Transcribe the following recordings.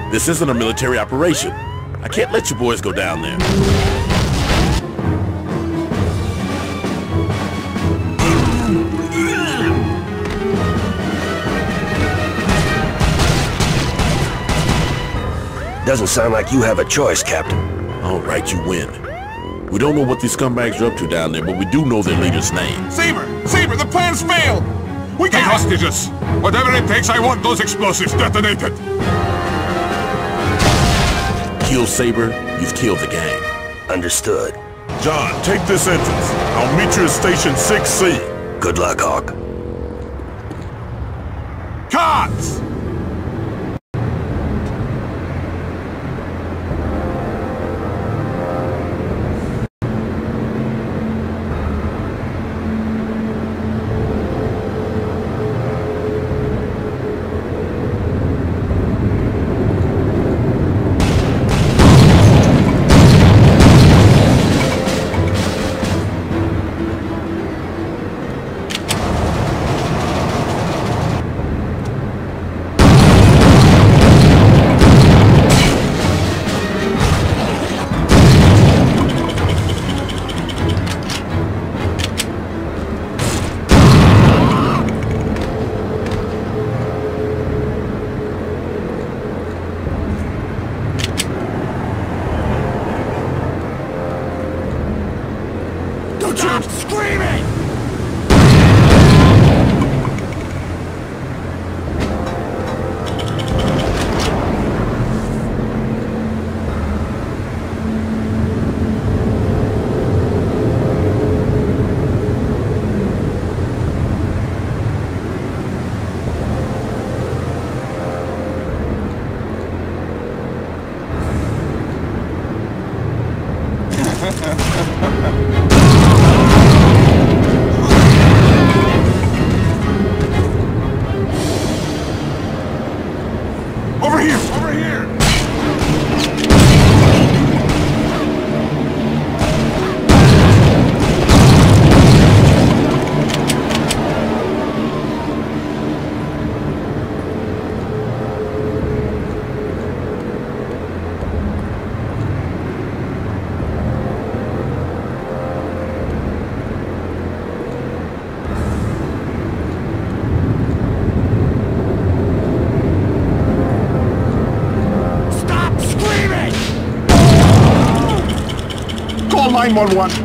This isn't a military operation. I can't let you boys go down there. Doesn't sound like you have a choice, Captain. All right, you win. We don't know what these scumbags are up to down there, but we do know their leader's name. Saber! Saber, the plan's failed! We get hostages! Whatever it takes, I want those explosives detonated! Kill Saber, you've killed the gang. Understood. John, take this entrance. I'll meet you at Station 6C. Good luck, Hawk. Cards! Stop screaming! Over here! Over here! Call 911.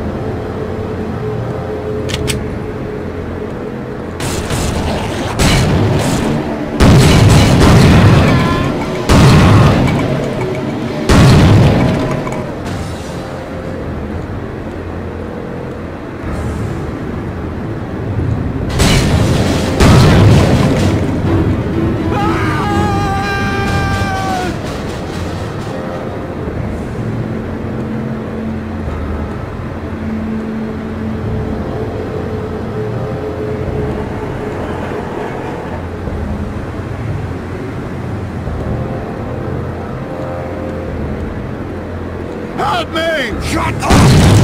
Help me! Shut up!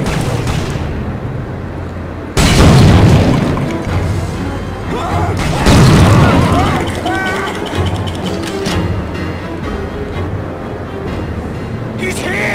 He's here!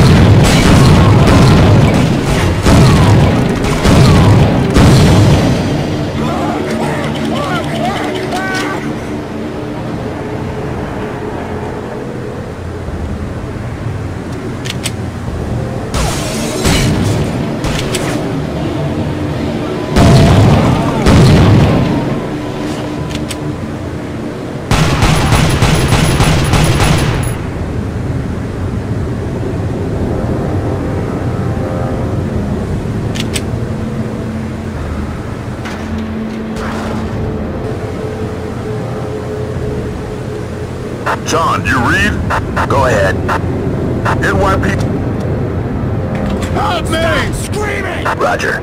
John, you read? Go ahead. NYP. Help me! Stop screaming! Roger.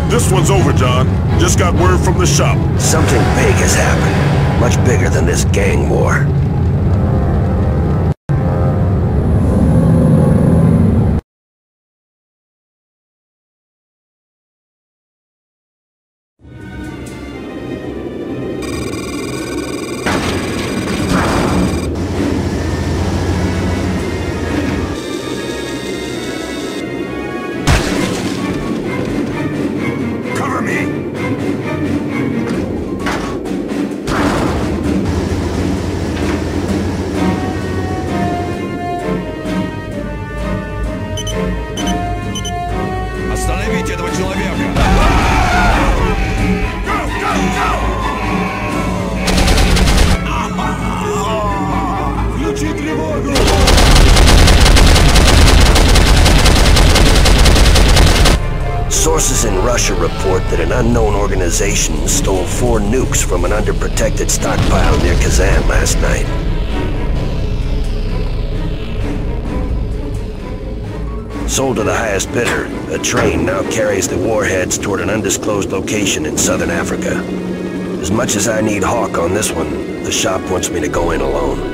This one's over, John. Just got word from the shop. Something big has happened. Much bigger than this gang war. Остановите этого человека! Включи тревогу! Sources in Russia report that an unknown organization stole 4 nukes from an underprotected stockpile near Kazan last night. Sold to the highest bidder, a train now carries the warheads toward an undisclosed location in southern Africa. As much as I need Hawk on this one, the shop wants me to go in alone.